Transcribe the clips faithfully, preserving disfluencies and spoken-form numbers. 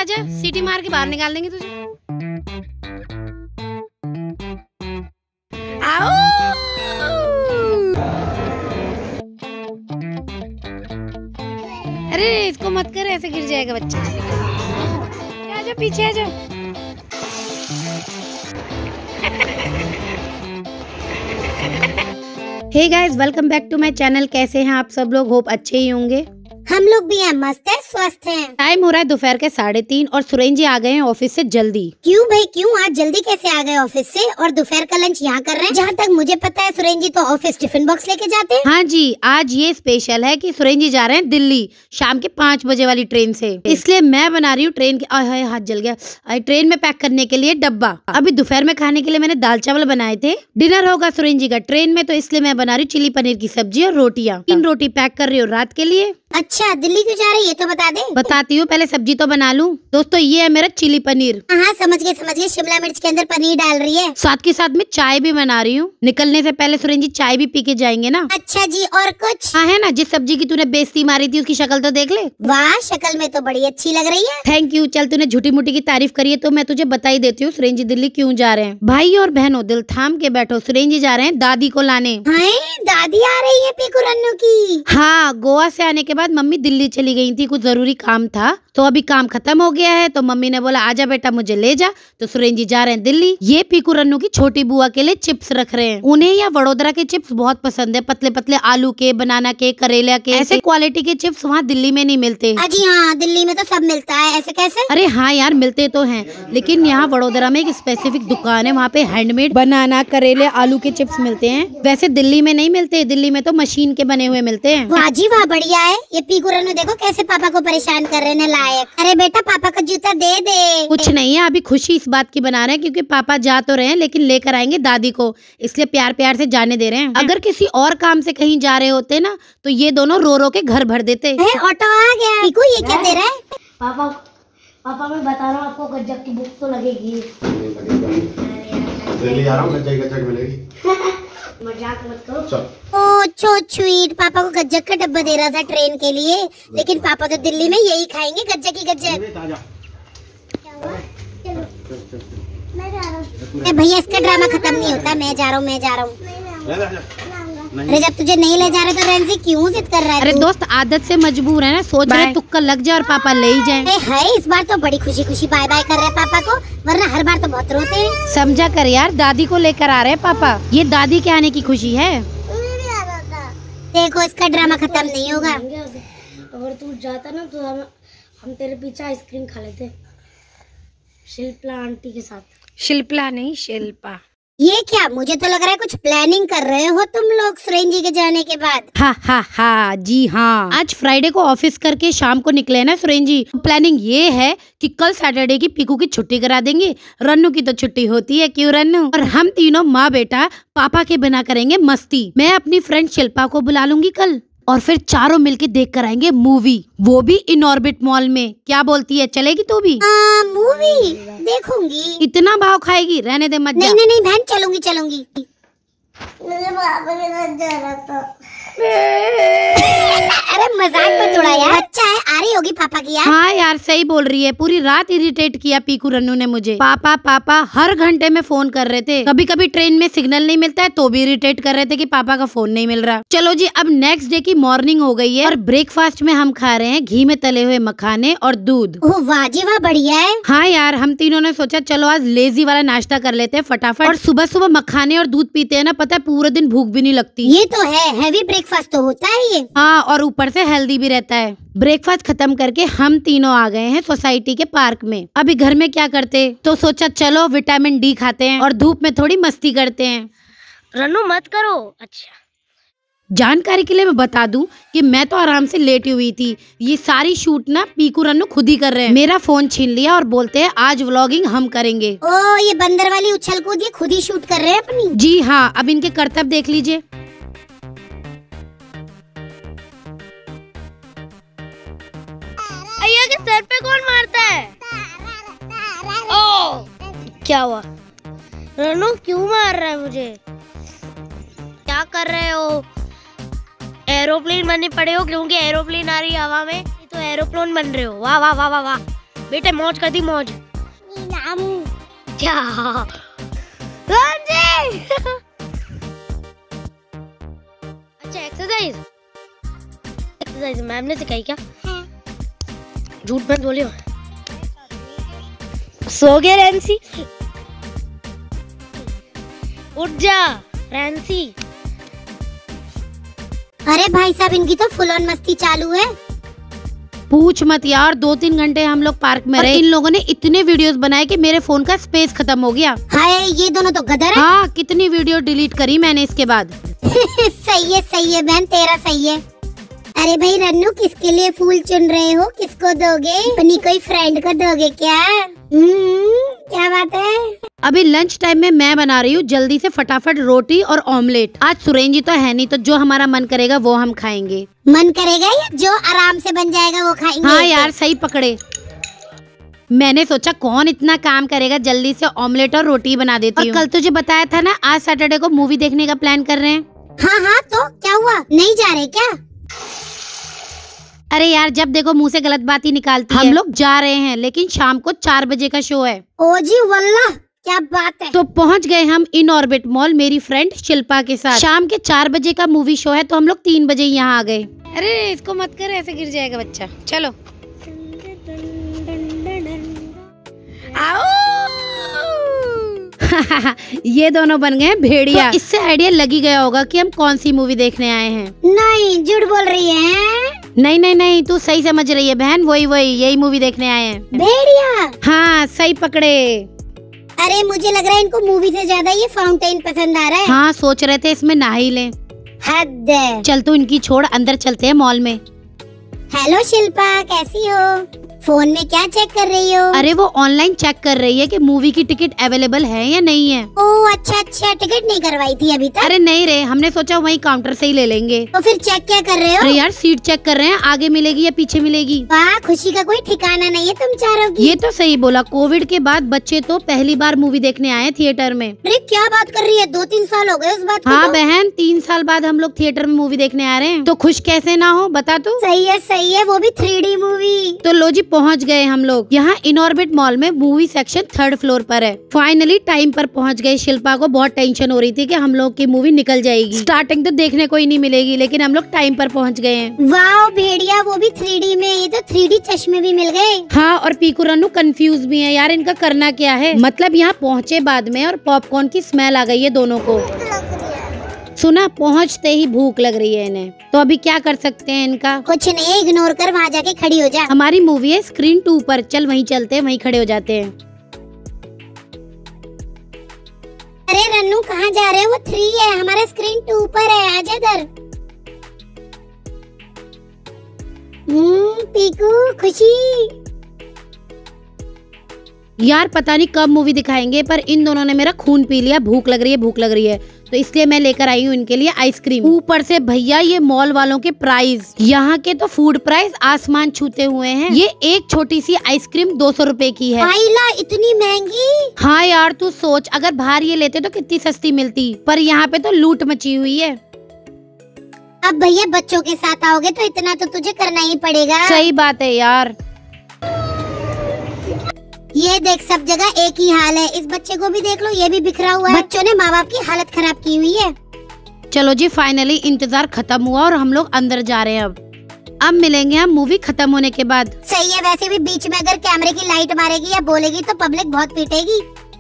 आजा, सीटी मार के बाहर निकाल देंगे तुझे। आओ। अरे इसको मत कर, ऐसे गिर जाएगा बच्चा। आजा पीछे आजा। Hey guys, welcome back to my channel. कैसे हैं आप सब लोग? होप अच्छे ही होंगे। हम लोग भी हैं, मस्त है, स्वस्थ हैं। टाइम हो रहा है दोपहर के साढ़े तीन और सुरेन जी आ गए हैं ऑफिस से जल्दी। क्यों भाई क्यों? आज जल्दी कैसे आ गए ऑफिस से और दोपहर का लंच यहाँ कर रहे हैं? जहाँ तक मुझे पता है सुरेन जी तो ऑफिस टिफिन बॉक्स लेके जाते हैं। हाँ जी, आज ये स्पेशल है कि सुरेन जी जा रहे हैं दिल्ली शाम के पाँच बजे वाली ट्रेन से, इसलिए मैं बना रही हूँ ट्रेन के आय हाथ जल गया ट्रेन में पैक करने के लिए डब्बा। अभी दोपहर में खाने के लिए मैंने दाल चावल बनाए थे। डिनर होगा सुरेन जी का ट्रेन में, तो इसलिए मैं बना रही हूँ चिली पनीर की सब्जी और रोटियाँ। तीन रोटी पैक कर रही हूँ रात के लिए। अच्छा, दिल्ली क्यों जा रही है तो बता दे। बताती हूँ, पहले सब्जी तो बना लूँ। दोस्तों ये है मेरा चिली पनीर। हाँ समझ गए समझ गए, शिमला मिर्च के अंदर पनीर डाल रही है। साथ के साथ में चाय भी बना रही हूँ। निकलने से पहले सुरेन जी चाय भी पी के जाएंगे ना। अच्छा जी, और कुछ? हाँ है ना, जिस सब्जी की तूने बेइज्जती मारी थी उसकी शक्ल तो देख ले। वाह, शक्ल में तो बड़ी अच्छी लग रही है। Thank you. चल तूने झूठी मूठी की तारीफ करी है तो मैं तुझे बता ही देती हूँ सुरेन जी दिल्ली क्यों जा रहे हैं। भाई और बहनों दिल थाम के बैठो, सुरेन जी जा रहे हैं दादी को लाने। हाय, दादी आ रही है पीकू रन्नू की। हाँ, गोवा से आने के बाद मम्मी दिल्ली चली गई थी, कुछ जरूरी काम था, तो अभी काम खत्म हो गया है, तो मम्मी ने बोला आजा बेटा मुझे ले जा, तो सुरेन जी जा रहे हैं दिल्ली। ये पीकू रन्नू की छोटी बुआ के लिए चिप्स रख रहे हैं। उन्हें या वडोदरा के चिप्स बहुत पसंद है, पतले पतले आलू के, बनाना के, करेला के। ऐसे क्वालिटी के चिप्स वहाँ दिल्ली में नहीं मिलते। अजी हाँ, दिल्ली में तो सब मिलता है, ऐसे कैसे? अरे हाँ यार, मिलते तो हैं, लेकिन यहाँ वडोदरा में एक स्पेसिफिक दुकान है, वहाँ पे हैंडमेड बनाना, करेले, आलू के चिप्स मिलते हैं। वैसे दिल्ली में नहीं मिलते, दिल्ली में तो मशीन के बने हुए मिलते हैं। वाह जी वाह, बढ़िया है। ये पीकू रन्नू देखो कैसे पापा को परेशान कर रहे हैं लायक। अरे बेटा पापा का जूता दे दे। कुछ नहीं है, अभी खुशी इस बात की बना रहे हैं क्योंकि पापा जा तो रहे हैं लेकिन लेकर आएंगे दादी को, इसलिए प्यार प्यार से जाने दे रहे हैं। अगर किसी और काम से कहीं जा रहे होते ना तो ये दोनों रो रो के घर भर देते। ऑटो आ गया। पीकू ये क्या दे रहा है? पापा पापा मैं बता रहा हूँ आपको, गज्जक की बुक तो लगेगी। दिल्ली जा रहा हूँ, गज्जक गज्जक मिलेगी। मजाक मत करो। ओ सो स्वीट, पापा को गज्जक का डब्बा दे रहा था ट्रेन के लिए, लेकिन पापा तो दिल्ली में यही खाएंगे, गज्जक ही गज्जक। भैया इसका ड्रामा खत्म नहीं होता, मैं जा रहा हूँ मैं जा रहा हूँ। अरे जब तुझे नहीं ले जा रहे तो रेंजी क्यों जिद कर रहा है? अरे दोस्त आदत से मजबूर है ना, सोच रहे तुक्का लग जाए और पापा ले ही जाए। है इस बार तो बड़ी खुशी खुशी बाय बाय कर रहे हैं पापा को, वरना हर बार तो बहुत रोते हैं। समझा कर यार, दादी को लेकर आ रहे हैं पापा, ये दादी के आने की खुशी है। देखो इसका ड्रामा खत्म नहीं होगा। अगर तू जाता ना तो हम हम तेरे पीछे आइसक्रीम खा लेते शिल्पा आंटी के साथ। शिल्पा नहीं, शिल्पा। ये क्या, मुझे तो लग रहा है कुछ प्लानिंग कर रहे हो तुम लोग सुरेन जी के जाने के बाद। हाँ हाँ हाँ जी हाँ, आज फ्राइडे को ऑफिस करके शाम को निकले ना सुरेन जी। प्लानिंग ये है कि कल सैटरडे की पीकू की छुट्टी करा देंगे, रन्नू की तो छुट्टी होती है, क्यों रन्नू, और हम तीनों माँ बेटा पापा के बिना करेंगे मस्ती। मैं अपनी फ्रेंड शिल्पा को बुला लूंगी कल और फिर चारों मिलके देख कर आएंगे मूवी, वो भी इन ऑर्बिट मॉल में। क्या बोलती है, चलेगी तू भी? आ, मूवी देखूंगी। इतना भाव खाएगी, रहने दे मत जा। नहीं नहीं नहीं बहन, चलूंगी चलूंगी। मुझे पापा के साथ जाना था। अरे मजाक मत उड़ा यार, बच्चा है, आ रही होगी पापा की यार। हाँ यार सही बोल रही है, पूरी रात इरिटेट किया पीकू रन्नू ने मुझे। पापा पापा हर घंटे में फोन कर रहे थे, कभी कभी ट्रेन में सिग्नल नहीं मिलता है तो भी इरिटेट कर रहे थे कि पापा का फोन नहीं मिल रहा। चलो जी, अब नेक्स्ट डे की मॉर्निंग हो गई है और ब्रेकफास्ट में हम खा रहे हैं घी में तले हुए मखाने और दूध। ओह वाह जी वाह, बढ़िया है। हाँ यार, हम तीनों ने सोचा चलो आज लेजी वाला नाश्ता कर लेते हैं फटाफट, और सुबह सुबह मखाने और दूध पीते हैं ना, पता है पूरे दिन भूख भी नहीं लगती। ये तो है, हैवी ब्रेकफास्ट तो होता है ये। हाँ, और ऊपर से हेल्दी भी रहता है। ब्रेकफास्ट खत्म करके हम तीनों आ गए हैं सोसाइटी के पार्क में। अभी घर में क्या करते, तो सोचा चलो विटामिन डी खाते हैं और धूप में थोड़ी मस्ती करते हैं। रन्नू मत करो। अच्छा, जानकारी के लिए मैं बता दूं कि मैं तो आराम से लेटी हुई थी, ये सारी शूट ना पीकू रन्नू खुद ही कर रहे हैं। मेरा फोन छीन लिया और बोलते हैं आज व्लॉगिंग हम करेंगे। ओ ये बंदर वाली उछल कूद ये खुद ही शूट कर रहे हैं अपनी। जी हाँ, अब इनके करतब देख लीजिए। अय्या के सर पे कौन मारता है? ओ, क्या हुआ? रन्नू क्यों मार रहा है मुझे? क्या कर रहे हो? एरोप्लेन बनने पड़े हो क्योंकि एरोप्लेन आ रही है हवा में, तो एरोप्लेन बन रहे हो। वाह वाह वाह वाह वाह, बेटे मौज कर दी मौज। क्या अच्छा एक्सरसाइज एक्सरसाइज मैम ने सिखाई क्या? झूठ मत बोलियो। सो गए रैंसी? उठ जा रैंसी। अरे भाई साहब इनकी तो फुल ऑन मस्ती चालू है। पूछ मत यार, दो तीन घंटे हम लोग पार्क में रहे। इन लोगों ने इतने वीडियोस बनाए कि मेरे फोन का स्पेस खत्म हो गया। हाय ये दोनों तो गदर है। हाँ, कितनी वीडियो डिलीट करी मैंने इसके बाद। सही है सही है बहन, तेरा सही है। अरे भाई रन्नू, किसके लिए फूल चुन रहे हो? किसको दोगे? अपनी कोई फ्रेंड को दोगे क्या? हम्म, क्या बात है? अभी लंच टाइम में मैं बना रही हूँ जल्दी से फटाफट रोटी और ऑमलेट। आज सुरेंद्र जी तो है नहीं, तो जो हमारा मन करेगा वो हम खाएंगे। मन करेगा या जो आराम से बन जाएगा वो खाएंगे? हाँ यार सही पकड़े। मैंने सोचा कौन इतना काम करेगा, जल्दी से ऑमलेट और रोटी बना देती हूँ। कल तुझे बताया था ना आज सैटरडे को मूवी देखने का प्लान कर रहे हैं। हाँ हाँ तो क्या हुआ, नहीं जा रहे क्या? अरे यार जब देखो मुंह से गलत बात ही निकालती है। हम लोग जा रहे हैं लेकिन शाम को चार बजे का शो है। ओ जी वल्लाह, क्या बात है। तो पहुंच गए हम इन ऑर्बिट मॉल मेरी फ्रेंड शिल्पा के साथ। शाम के चार बजे का मूवी शो है तो हम लोग तीन बजे यहाँ आ गए। अरे इसको मत कर, ऐसे गिर जाएगा बच्चा। चलो आओ। ये दोनों बन गए भेड़िया। तो इससे आइडिया लगी गया होगा कि हम कौन सी मूवी देखने आए हैं। नहीं झूठ बोल रही है। नहीं नहीं नहीं, तू सही समझ रही है बहन, वही वही यही मूवी देखने आए हैं। भेड़िया? हाँ सही पकड़े। अरे मुझे लग रहा है इनको मूवी से ज्यादा ये फाउंटेन पसंद आ रहा है। हाँ सोच रहे थे इसमें नहा ही लें। हद है। चल तू इनकी छोड़, अंदर चलते हैं मॉल में। हेलो शिल्पा, कैसी हो? फोन में क्या चेक कर रही हो? अरे वो ऑनलाइन चेक कर रही है कि मूवी की टिकट अवेलेबल है या नहीं है। ओह अच्छा अच्छा, टिकट नहीं करवाई थी अभी तक? अरे नहीं रे, हमने सोचा वहीं काउंटर से ही ले लेंगे। तो फिर चेक क्या कर रहे हो? अरे यार सीट चेक कर रहे हैं, आगे मिलेगी या पीछे मिलेगी। वाह, खुशी का कोई ठिकाना नहीं है तुम चारों की। ये तो सही बोला, कोविड के बाद बच्चे तो पहली बार मूवी देखने आए थिएटर में। अरे क्या बात कर रही है, दो तीन साल हो गए उस बात को। हाँ बहन, तीन साल बाद हम लोग थिएटर में मूवी देखने आ रहे हैं, तो खुश कैसे ना हो बता तू। सही है सही है, वो भी थ्री डी मूवी। तो लो जी पहुँच गए हम लोग। यहाँ इनऑर्बिट मॉल में मूवी सेक्शन थर्ड फ्लोर पर है। फाइनली टाइम पर पहुँच गए। शिल्पा को बहुत टेंशन हो रही थी कि हम लोग की मूवी निकल जाएगी, स्टार्टिंग तो देखने को ही नहीं मिलेगी, लेकिन हम लोग टाइम पर पहुँच गए हैं। वाह भेड़िया, वो भी थ्री डी में। ये तो थ्री डी चश्मे भी मिल गए। हाँ, और पीकू रन्नू कंफ्यूज भी है यार, इनका करना क्या है। मतलब यहाँ पहुँचे बाद में और पॉपकॉर्न की स्मेल आ गई है दोनों को। सुना, पहुँचते ही भूख लग रही है इन्हें, तो अभी क्या कर सकते हैं इनका। कुछ नहीं, इग्नोर कर, वहाँ जाके खड़ी हो जा। हमारी मूवी है स्क्रीन टू पर, चल वहीं चलते हैं, वहीं खड़े हो जाते हैं। अरे रन्नू कहाँ जा रहे हो? वो थ्री है, हमारा स्क्रीन टू पर है, आजा इधर। हम्म, पीकू, खुशी। यार पता नहीं कब मूवी दिखाएंगे, पर इन दोनों ने मेरा खून पी लिया। भूख लग रही है भूख लग रही है, तो इसलिए मैं लेकर आई हूँ इनके लिए आइसक्रीम। ऊपर से भैया ये मॉल वालों के प्राइस, यहाँ के तो फूड प्राइस आसमान छूते हुए हैं। ये एक छोटी सी आइसक्रीम दो सौ रुपए की है। आइला, इतनी महंगी? हाँ यार तू सोच, अगर बाहर ये लेते तो कितनी सस्ती मिलती, पर यहाँ पे तो लूट मची हुई है। अब भैया बच्चों के साथ आओगे तो इतना तो तुझे करना ही पड़ेगा। सही बात है यार। ये देख, सब जगह एक ही हाल है। इस बच्चे को भी देख लो, ये भी बिखरा हुआ है। बच्चों ने माँ बाप की हालत खराब की हुई है। चलो जी, फाइनली इंतजार खत्म हुआ और हम लोग अंदर जा रहे हैं। अब अब मिलेंगे हम मूवी खत्म होने के बाद। सही है। वैसे भी बीच में अगर कैमरे की लाइट मारेगी या बोलेगी तो पब्लिक बहुत पीटेगी।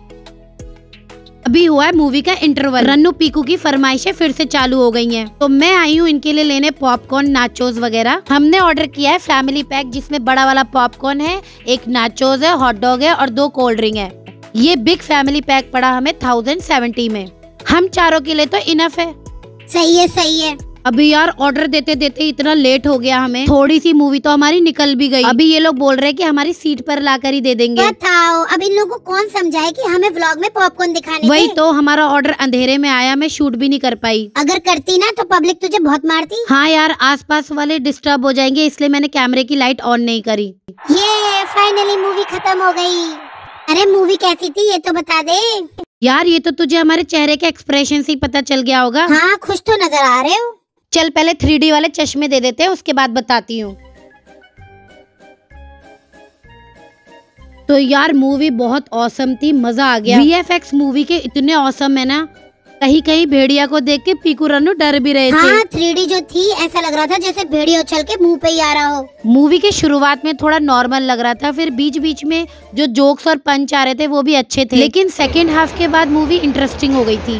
अभी हुआ है मूवी का इंटरवल। रन्नू पीकू की फरमाइशें फिर से चालू हो गई हैं, तो मैं आई हूँ इनके लिए लेने पॉपकॉर्न, नाचोस वगैरह। हमने ऑर्डर किया है फैमिली पैक, जिसमें बड़ा वाला पॉपकॉर्न है, एक नाचोस है, हॉट डॉग है और दो कोल्ड ड्रिंक है। ये बिग फैमिली पैक पड़ा हमें थाउजेंड सेवेंटी में। हम चारों के लिए तो इनफ है। सही है सही है। अभी यार ऑर्डर देते देते इतना लेट हो गया हमें, थोड़ी सी मूवी तो हमारी निकल भी गई। अभी ये लोग बोल रहे हैं कि हमारी सीट पर लाकर ही दे देंगे। बताओ, अब इन लोगों को कौन समझाए कि हमें व्लॉग में पॉपकॉर्न दिखाने। वही तो, हमारा ऑर्डर अंधेरे में आया, मैं शूट भी नहीं कर पाई। अगर करती ना तो पब्लिक तुझे बहुत मारती। हाँ यार, आसपास वाले डिस्टर्ब हो जाएंगे, इसलिए मैंने कैमरे की लाइट ऑन नहीं करी। ये फाइनली मूवी खत्म हो गई। अरे मूवी कैसी थी ये तो बता दे। यार ये तो तुझे हमारे चेहरे के एक्सप्रेशन से ही पता चल गया होगा। हाँ, खुश तो नजर आ रहे हो। चल पहले थ्री डी वाले चश्मे दे देते हैं, उसके बाद बताती हूँ। तो यार मूवी बहुत औसम थी, मजा आ गया। वी एफ एक्स मूवी के इतने औसम है ना, कहीं कहीं भेड़िया को देख के पीकू रन्नू डर भी रहे थे। हाँ, थ्री डी जो थी ऐसा लग रहा था जैसे भेड़िया उछल के मुंह पे ही आ रहा हो। मूवी के शुरुआत में थोड़ा नॉर्मल लग रहा था, फिर बीच बीच में जो जोक्स और पंच आ रहे थे वो भी अच्छे थे, लेकिन सेकेंड हाफ के बाद मूवी इंटरेस्टिंग हो गई थी।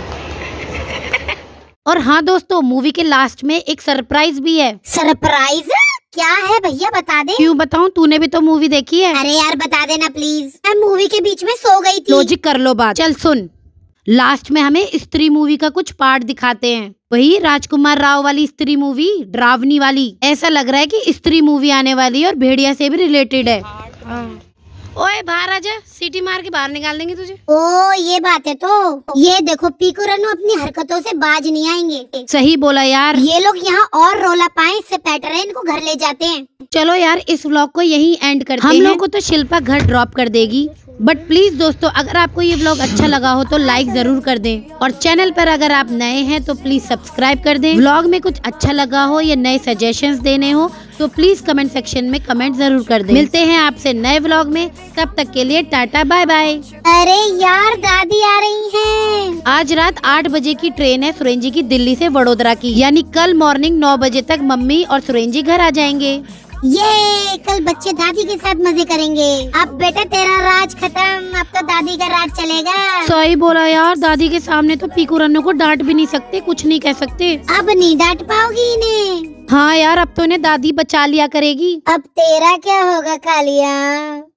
और हाँ दोस्तों, मूवी के लास्ट में एक सरप्राइज भी है। सरप्राइज क्या है भैया, बता दे। क्यों बताऊं, तूने भी तो मूवी देखी है। अरे यार बता देना प्लीज, मैं मूवी के बीच में सो गई थी। लॉजिक कर लो बात। चल सुन, लास्ट में हमें स्त्री मूवी का कुछ पार्ट दिखाते हैं, वही राजकुमार राव वाली स्त्री मूवी, ड्रावनी वाली। ऐसा लग रहा है कि स्त्री मूवी आने वाली है और भेड़िया से भी रिलेटेड है। ओए बाहर आजा, सीटी मार के बाहर निकाल देंगे तुझे। ओ ये बात है तो। ये देखो पीकू रन्नू अपनी हरकतों से बाज नहीं आएंगे। सही बोला यार। ये लोग यहाँ और रोला पाए, इससे बेटर है इनको घर ले जाते हैं। चलो यार, इस व्लॉग को यहीं एंड करते हैं। हम लोग को तो शिल्पा घर ड्रॉप कर देगी, बट प्लीज दोस्तों, अगर आपको ये व्लॉग अच्छा लगा हो तो लाइक जरूर कर दें, और चैनल पर अगर आप नए हैं तो प्लीज सब्सक्राइब कर दें। व्लॉग में कुछ अच्छा लगा हो या नए सजेशंस देने हो तो प्लीज कमेंट सेक्शन में कमेंट जरूर कर दें। मिलते हैं आपसे नए व्लॉग में, तब तक के लिए टाटा बाय बाय। अरे यार दादी आ रही हैं। आज रात आठ बजे की ट्रेन है सुरेंजी की दिल्ली से वडोदरा की, यानी कल मॉर्निंग नौ बजे तक मम्मी और सुरेंजी घर आ जाएंगे। ये कल बच्चे दादी के साथ मजे करेंगे। अब बेटा तेरा राज खत्म, अब तो दादी का राज चलेगा। सही बोला यार, दादी के सामने तो पीकू रन्नू को डांट भी नहीं सकते, कुछ नहीं कह सकते। अब नहीं डांट पाओगी इन्हें। हाँ यार, अब तो इन्हें दादी बचा लिया करेगी। अब तेरा क्या होगा कालिया।